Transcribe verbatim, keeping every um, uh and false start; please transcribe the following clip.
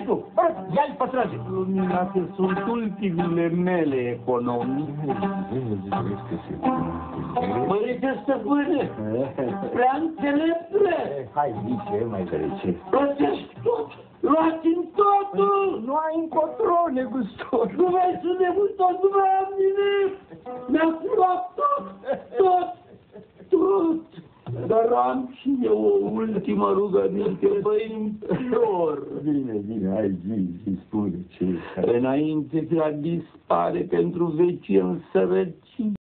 tu, ia-i pătrage. Luminate, sunt ultimile mele economii. Părinte stăpâne, prea înțeleptule. Hai, zice, mai trece. Plătești tot, luați-mi totul. Nu ai încotro, negustor. Nu mai sunt negustor, nu mai am nimic. Mi-ați luat tot, tot, tot. Dar am și eu o ultimă rugăminte, băi, implor. Bine, bine, hai, zi, zi, spune ce. Înainte de a dispare pentru vecie în sărăcie,